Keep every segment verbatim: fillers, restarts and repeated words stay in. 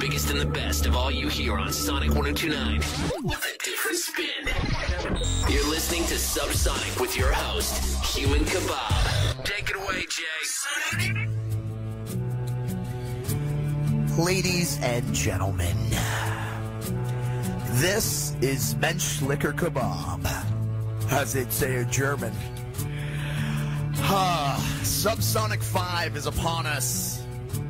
biggest and the best of all you hear on Sonic one oh two point nine with a different spin. You're listening to SubSONiC with your host, Human Kebab. Take it away, Jay. Ladies and gentlemen, this is Menschlicher Kebab, as they'd say in German. Ah, SubSONiC five is upon us.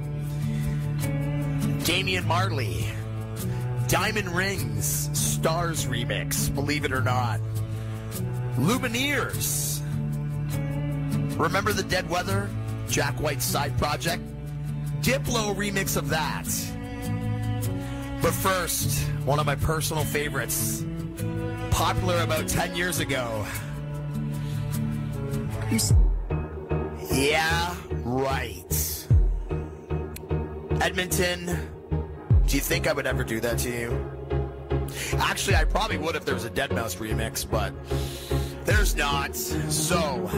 Damian Marley, Diamond Rings, Stars remix, believe it or not. Lumineers. Remember the Dead Weather? Jack White's side project? Diplo remix of that. But first, one of my personal favorites. Popular about ten years ago. Yeah, right. Edmonton, do you think I would ever do that to you? Actually, I probably would if there was a dead mouse remix, but there's not. So,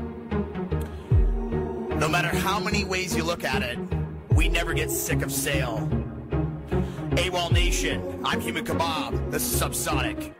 no matter how many ways you look at it, we never get sick of Sale. AWOL Nation, I'm Human Kebab, this is SubSONiC.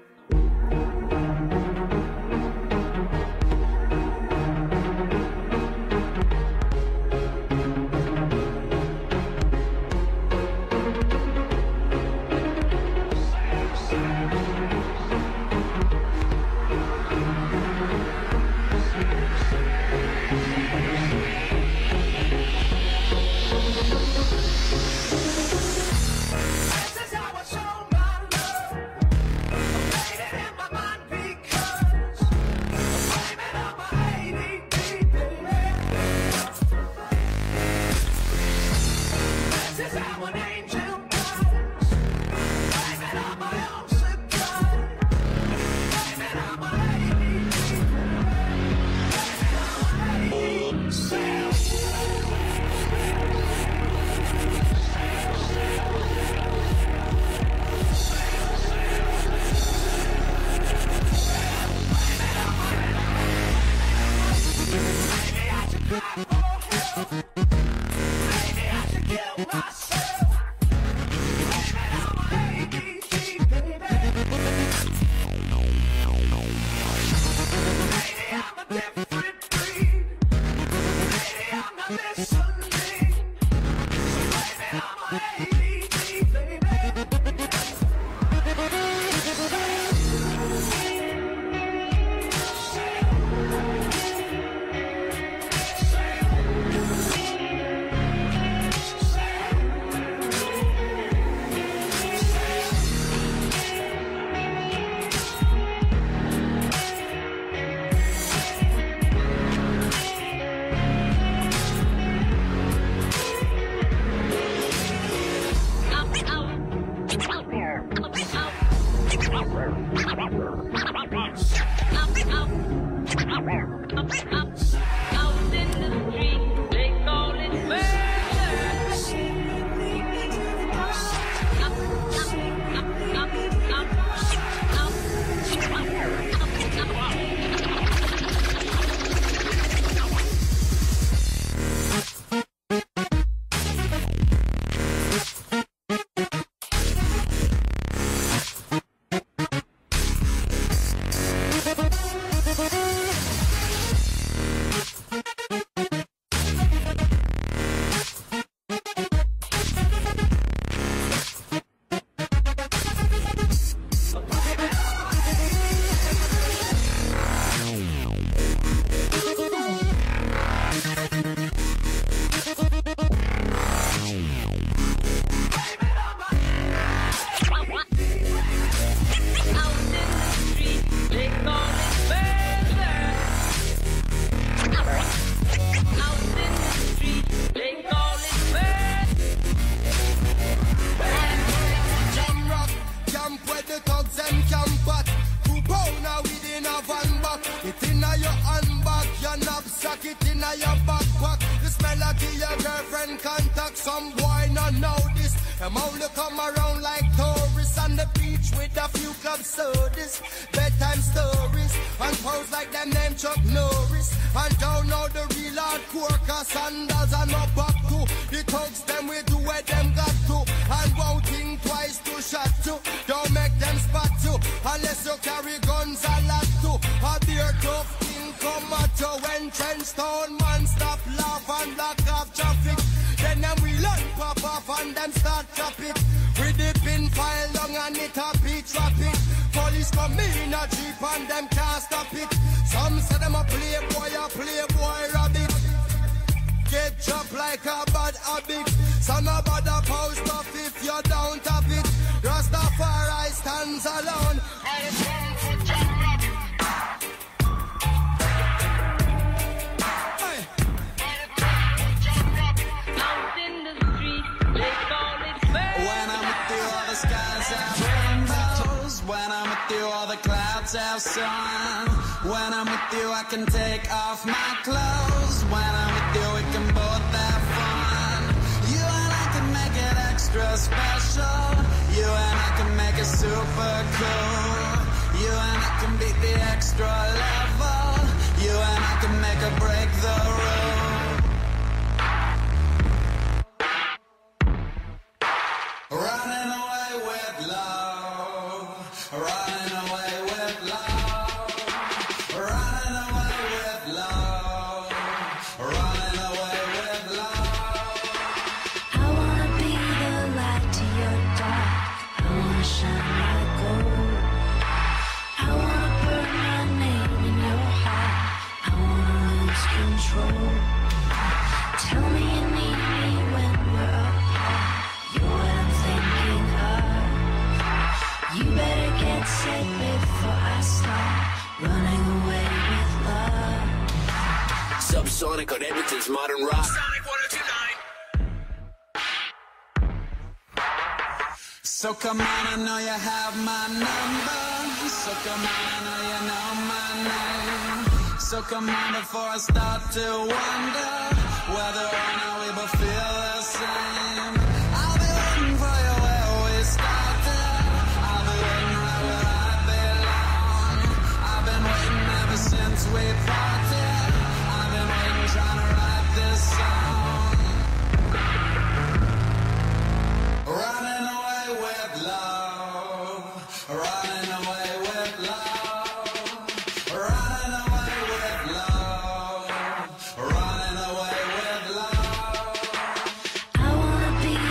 Bedtime stories and pose like them name Chuck Norris. And don't know the real hardcore, cause sandals and no back to. The thugs them we do where them got to. And won't stone man stop laugh and block off traffic. Then them we learn pop off and them start chop it. With the pin file long and it a beat rapid. Police come in a jeep and them can't stop it. Some say them a playboy, a playboy rabbit. Get chopped like a bad habit. Some about the post off if you don't have it. Rastafari stands alone. Have sun. When I'm with you I can take off my clothes. When I'm with you we can both have fun. You and I can make it extra special. You and I can make it super cool. You and I can beat the extra level. You and I can make or break the rule. Running away with love. Running away with love. Running away with love. Running away with love. I wanna be the light to your dark. I wanna shine like gold. I wanna put my name in your heart. I wanna lose control. Tell me you need me when we're apart. You're what I'm thinking of. You better get set before I start running away with love. SubSONiC on Edmonton's Modern Rock. Sonic one oh two nine. So come on, I know you have my number. So come on, I know you know my name. So come on before I start to wonder whether or not we both feel the same. I'll be waiting for you where we started. I'll be waiting right where I belong. I've been waiting ever since we parted. I've been waiting trying to write this song. Running away with love. Running away with love. Running away with love. Running away with love. I wanna be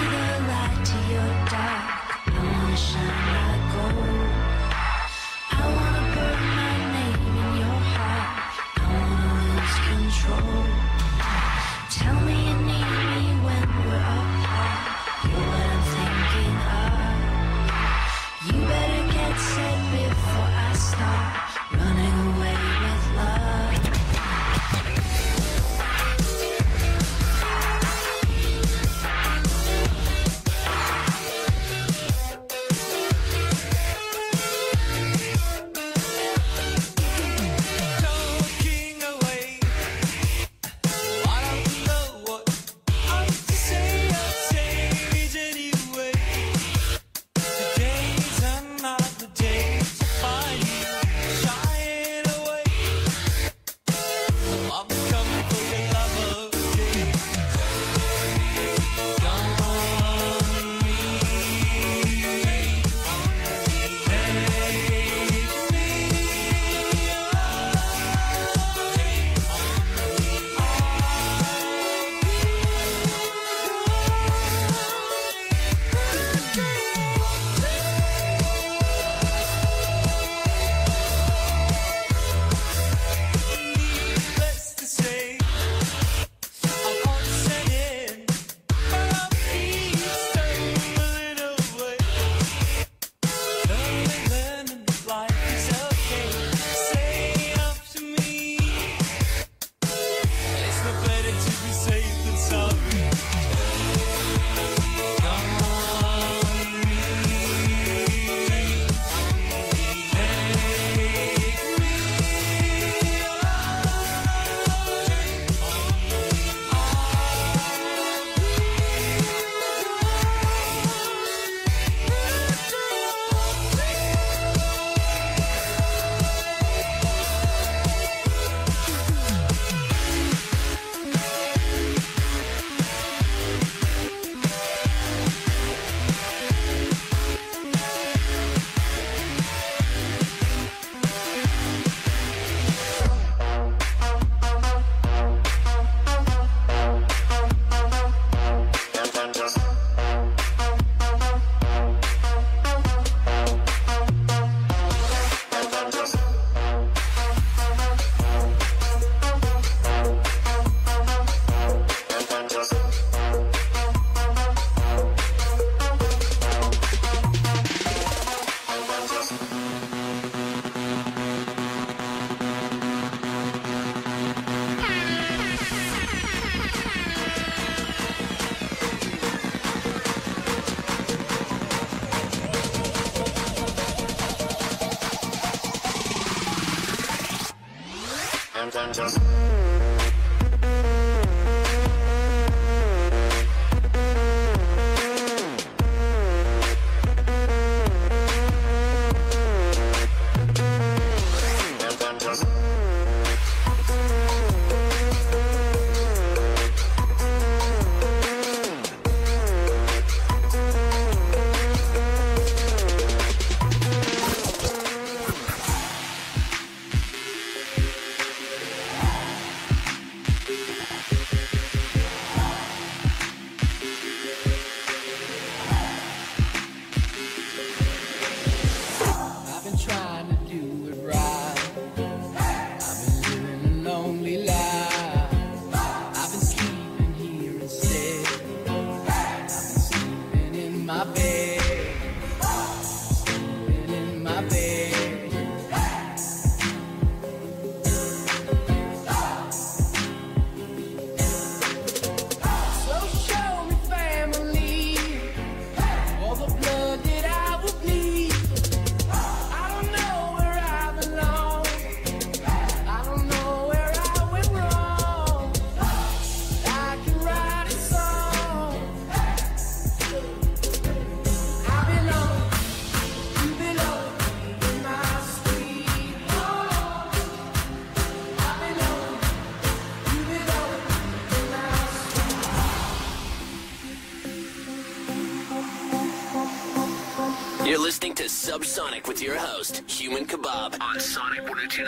You're listening to SubSONiC with your host, Human Kebab, on Sonic one oh two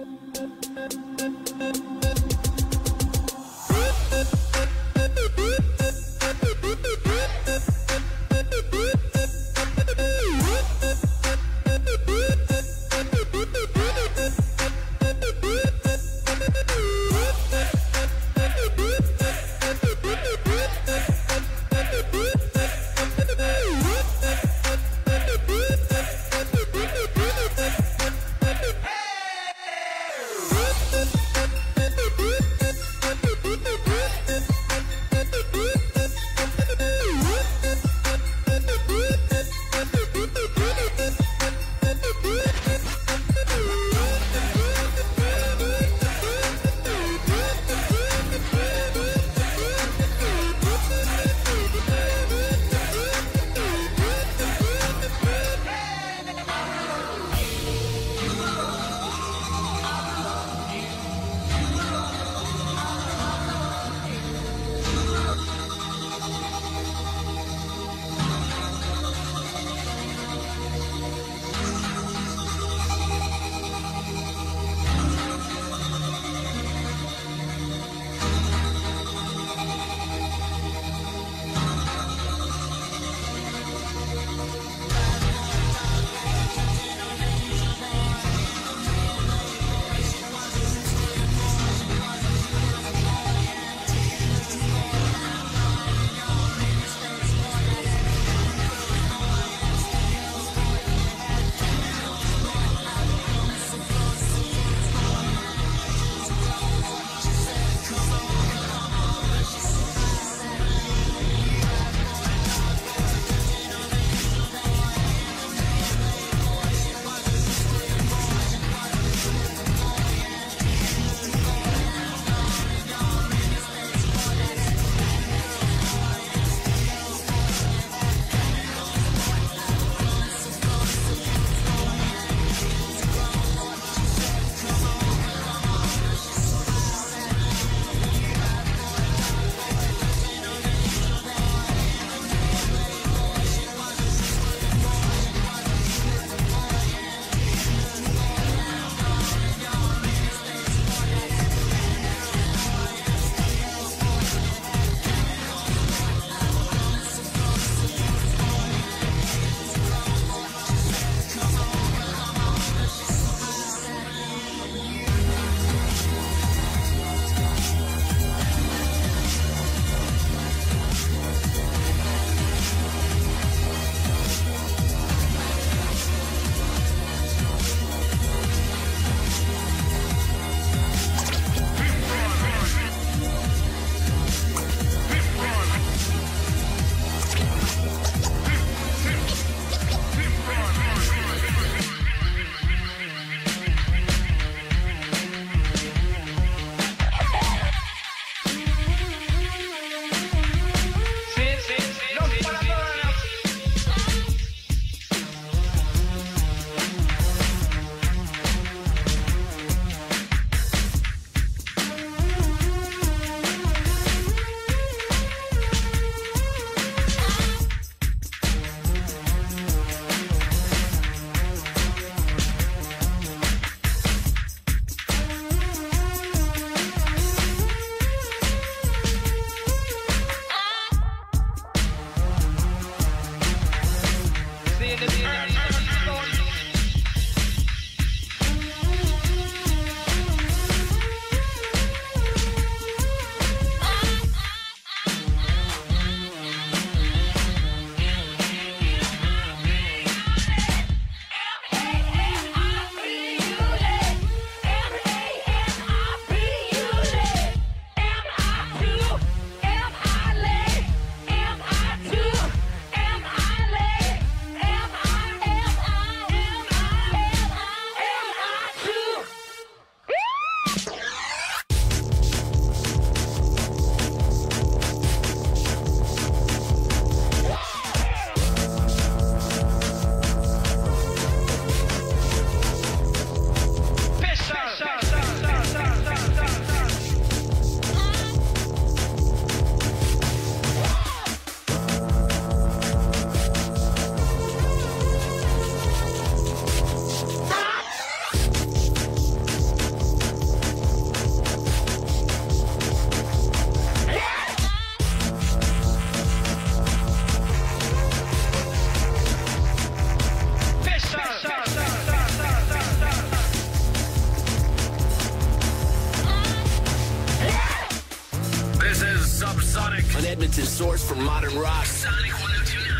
nine. Hey! definitive source for modern rock. Sonic one oh two nine.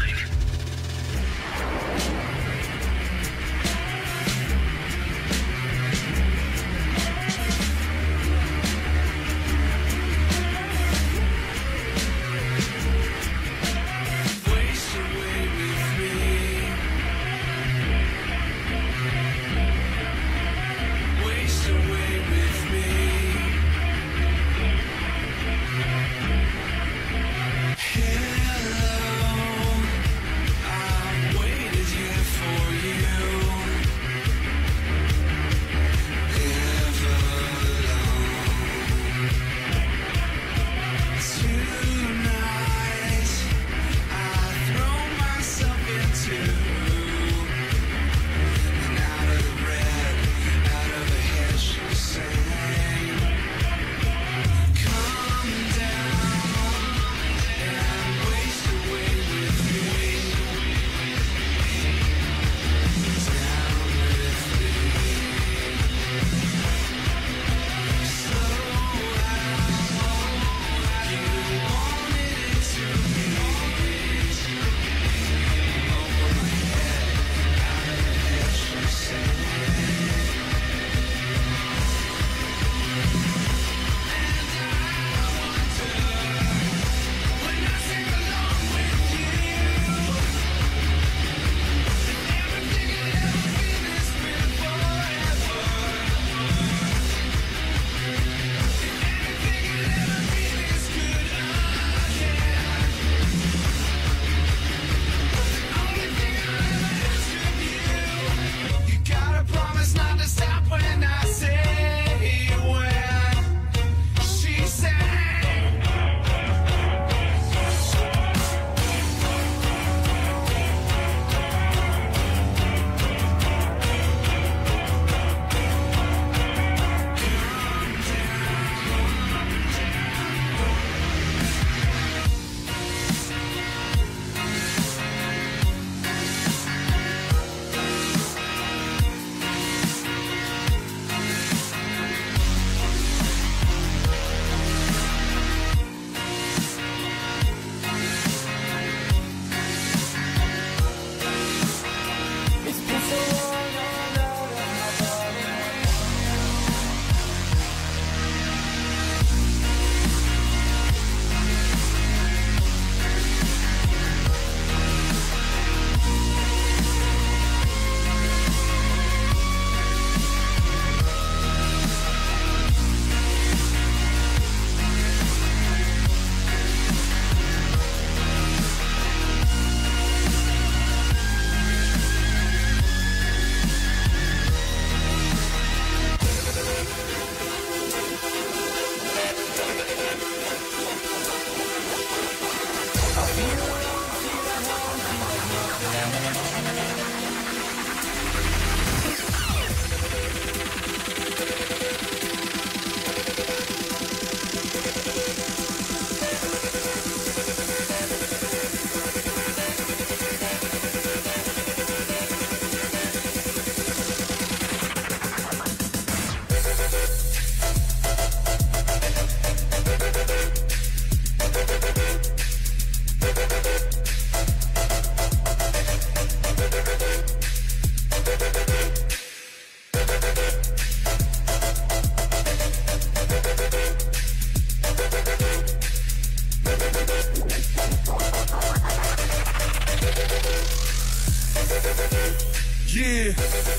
Yeah.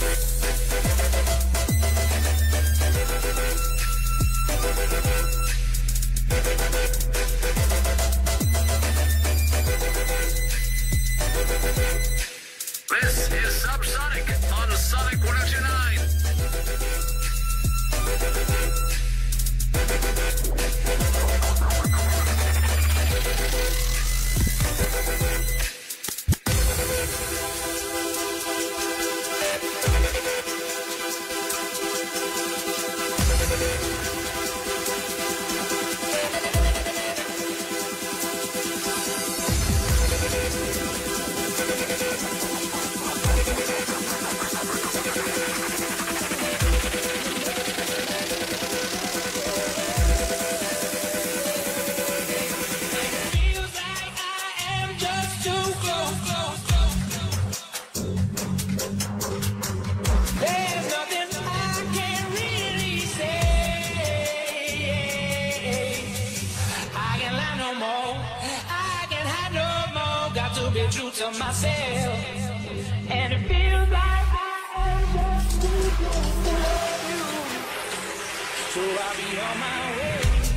This is SubSONiC on Sonic one oh two nine. Feels of myself, and it feels like I am just too close to you. So I'll be on my way.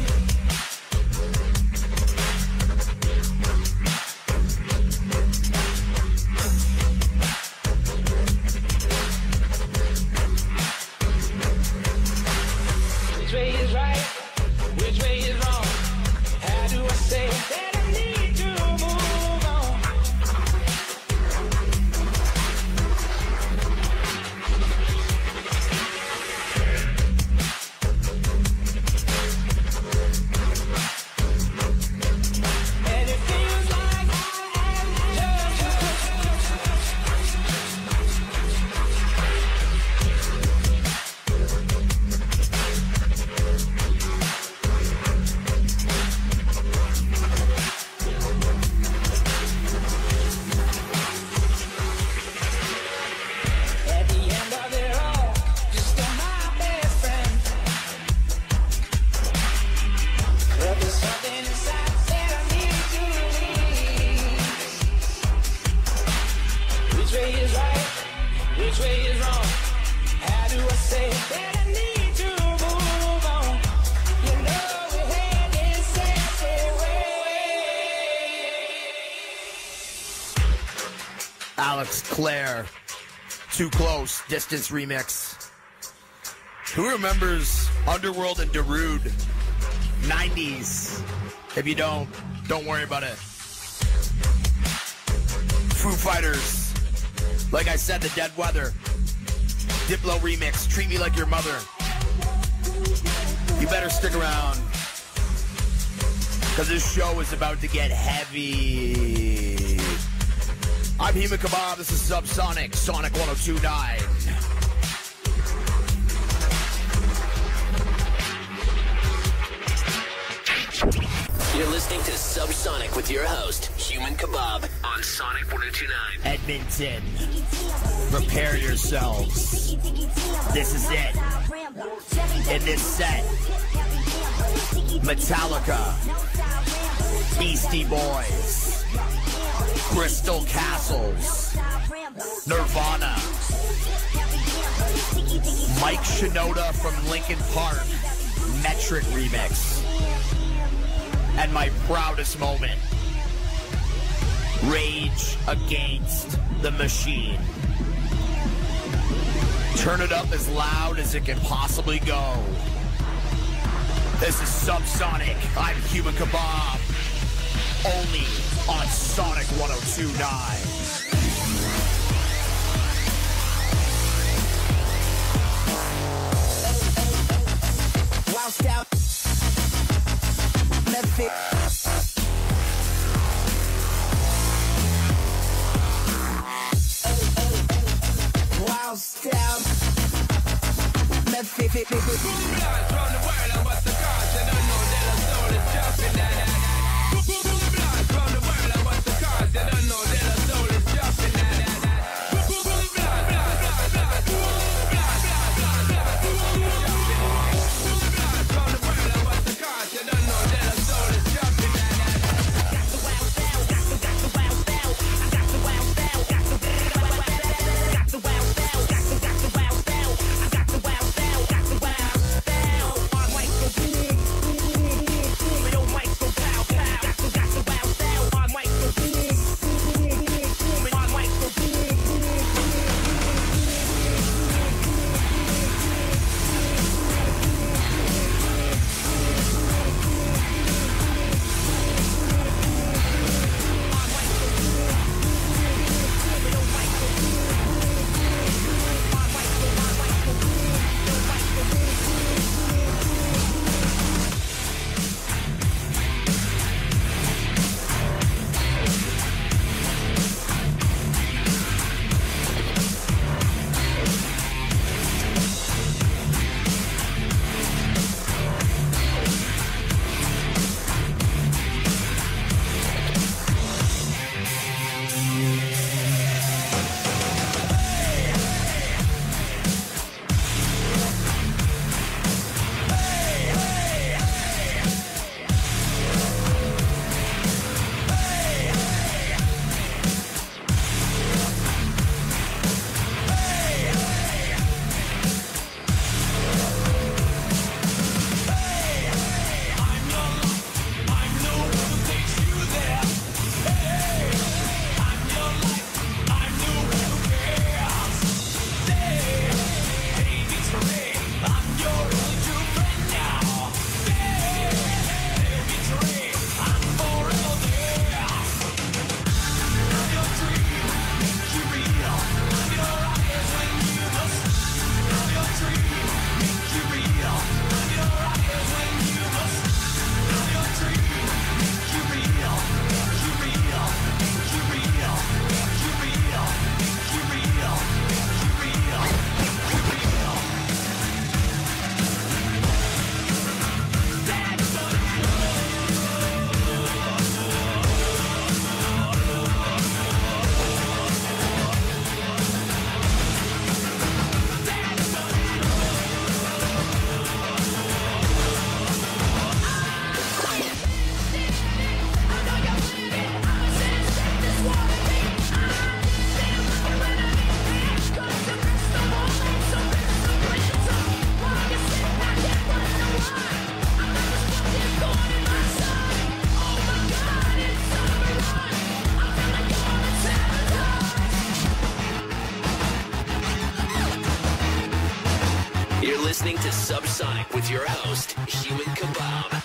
Which way is right? Which way is wrong? How do I say that I need to move on? And it feels like I am at the end of it all, just my best friend. But there's something inside that I need to release. Which way is right? Which way is wrong? How do I say that I need to move on? You know we're heading separate ways. Alex Clare, Too Close, Distance remix. Who remembers Underworld and Darude? nineties. If you don't, don't worry about it. Foo Fighters. Like I said, The Dead Weather. Diplo remix, Treat Me Like Your Mother. You better stick around, because this show is about to get heavy. I'm Human Kebab, this is SubSONiC, Sonic one oh two point nine. You're listening to SubSONiC with your host, Human Kebab, on Sonic one oh two point nine. Edmonton, prepare yourselves. This is it. In this set, Metallica, Beastie Boys, Crystal Castles, Nirvana, Mike Shinoda from Linkin Park, Metric remix, and my proudest moment, Rage Against the Machine. Turn it up as loud as it can possibly go. This is SubSONiC. I'm Human Kebab. Only on Sonic one oh two point nine. Whilst out, left it. Whilst out, left it. Boom blast round the world and what's the cost? And I know that our soul is jumping that. Boom boom blast round the world and what's the cost? And I know that our soul is jumping that. Boom boom blast, blast, blast, blast, boom blast, blast, blast, blast, boom jumping. Boom blast round the world and what's the cost? And I know that our soul is jumping that. Got the wild style, got the got the wild style, I got the wild style, got the got the wild style, got the got the wild style, I got the wild style, got the wild style. You're listening to SubSONiC with your host, Human Kebab.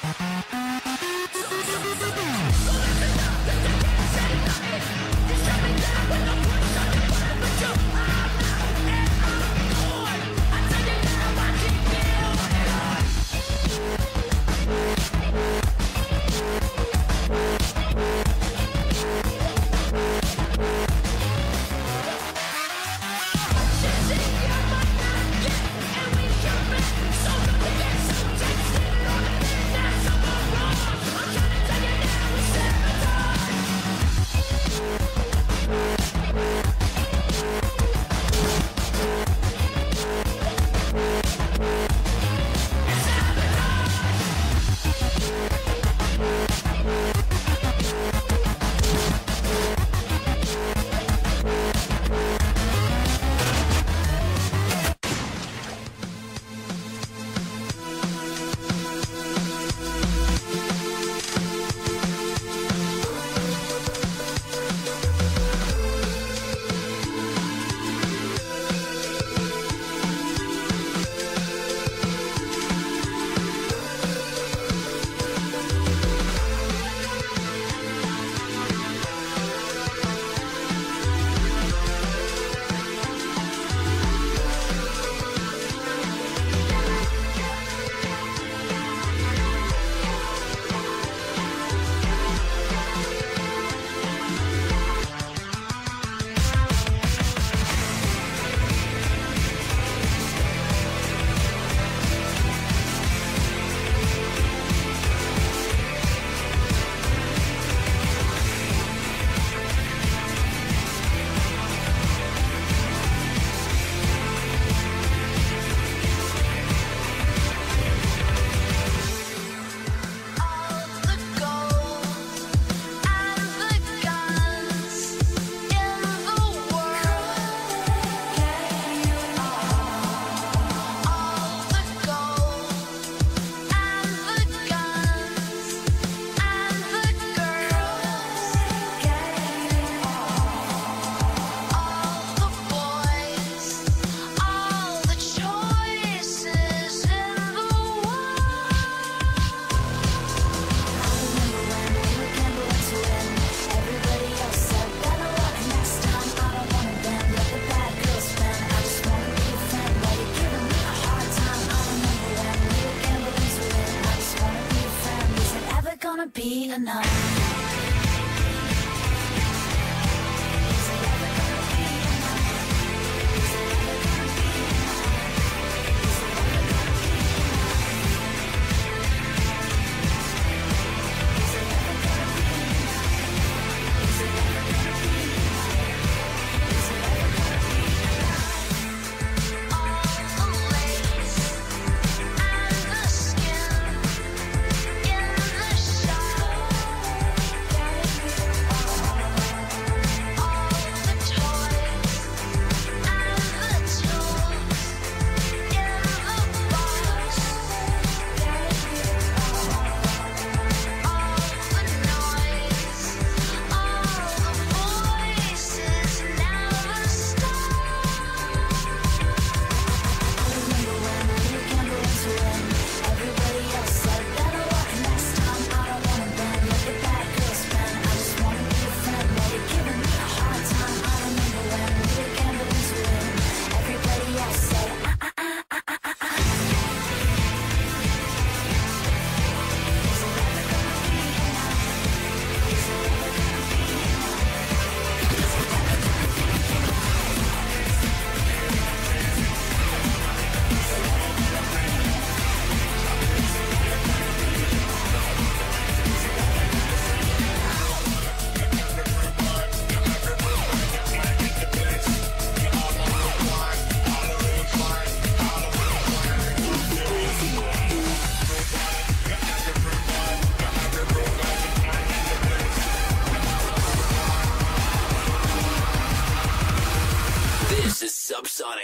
Be enough. SubSONiC.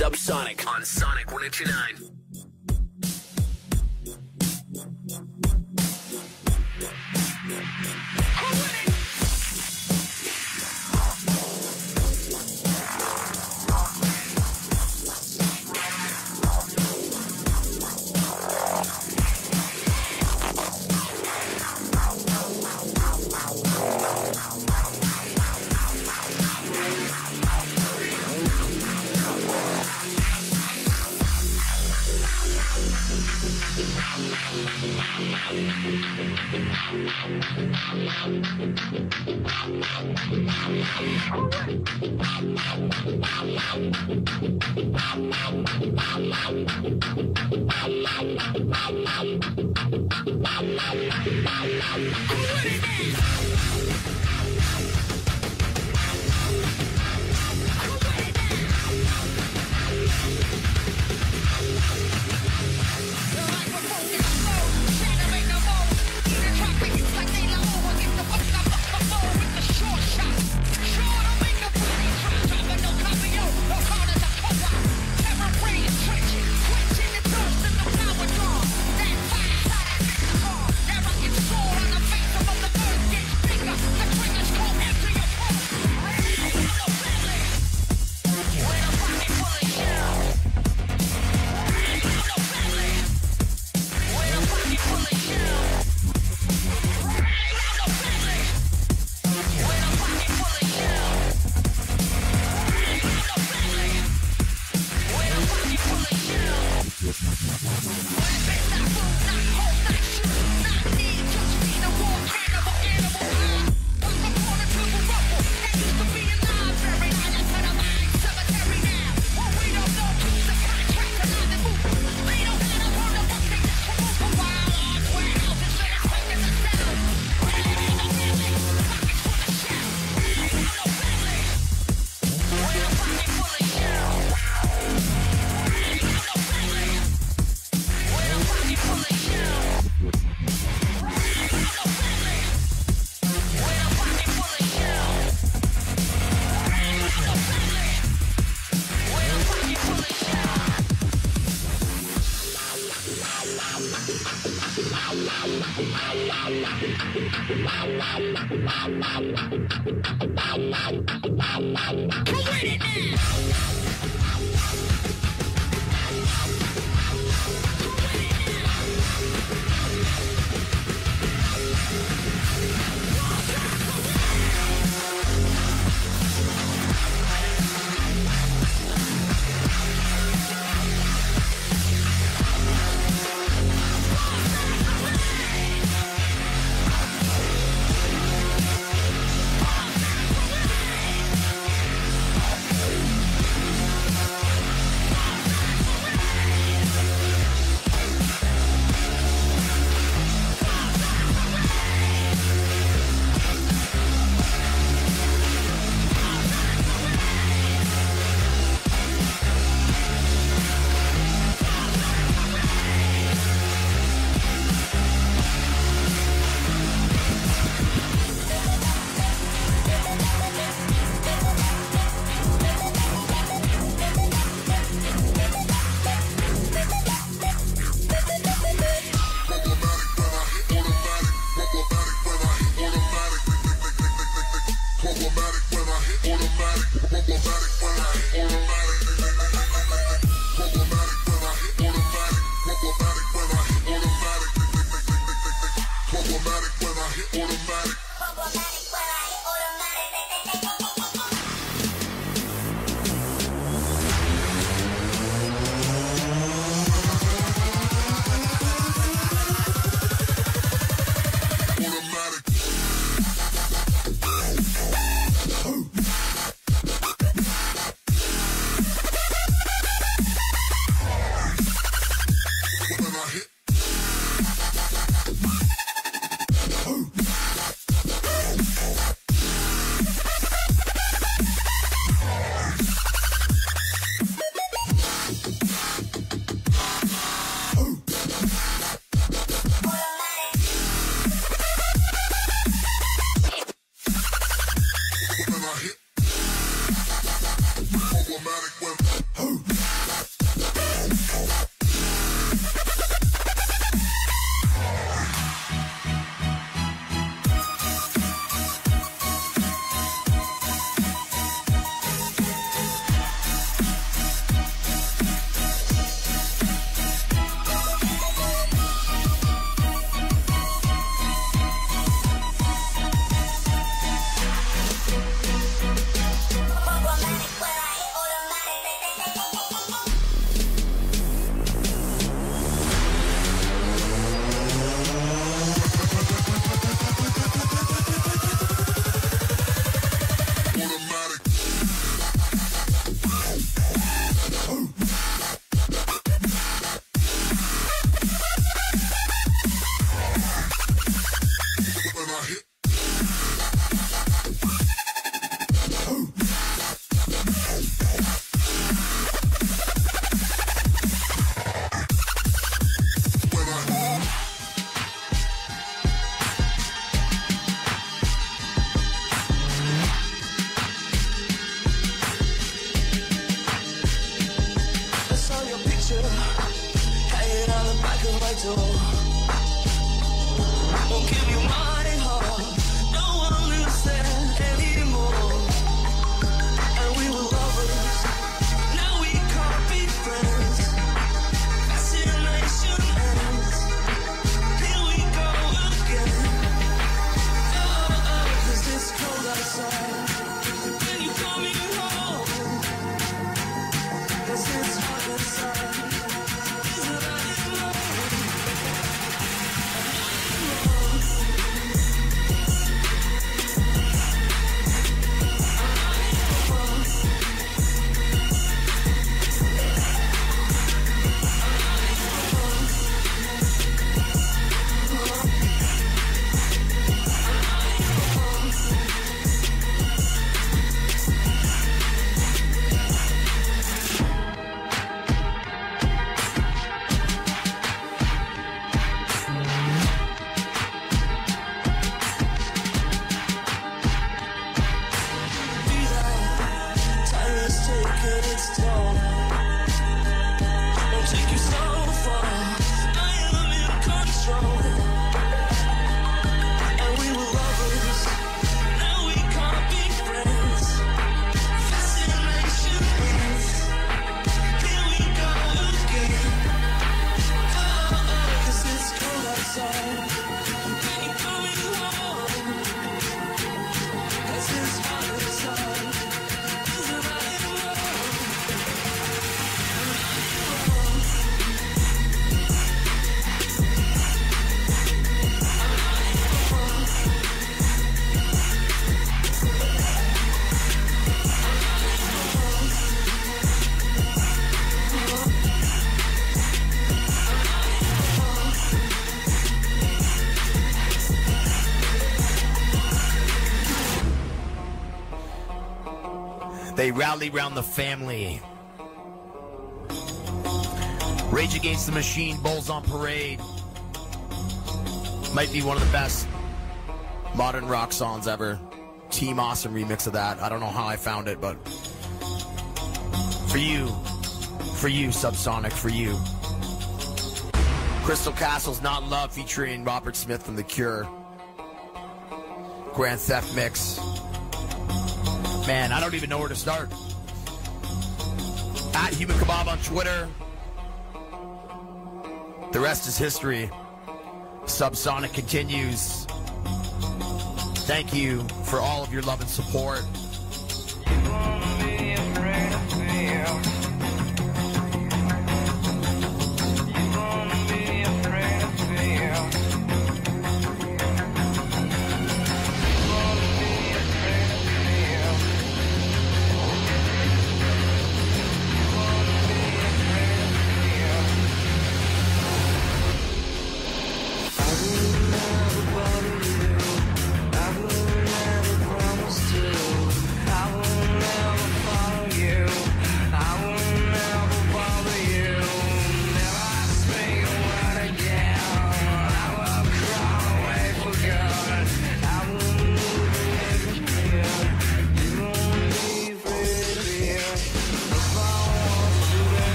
SubSONiC on Sonic one oh two nine. door. Won't give you my heart, no one lives there anymore. And we were lovers, now we can't be friends. Fascination ends, here we go again. Oh, oh, 'cause it's cold outside. When you coming home? 'Cause it's hot inside. Isn't I in love? They rally round the family. Rage Against the Machine, Bulls on Parade. Might be one of the best modern rock songs ever. Team Awesome remix of that. I don't know how I found it, but for you, for you, SubSONiC, for you. Crystal Castle's Not in Love featuring Robert Smith from The Cure. Grand Theft Mix. Man, I don't even know where to start. At Human Kebab on Twitter. The rest is history. SubSONiC continues. Thank you for all of your love and support.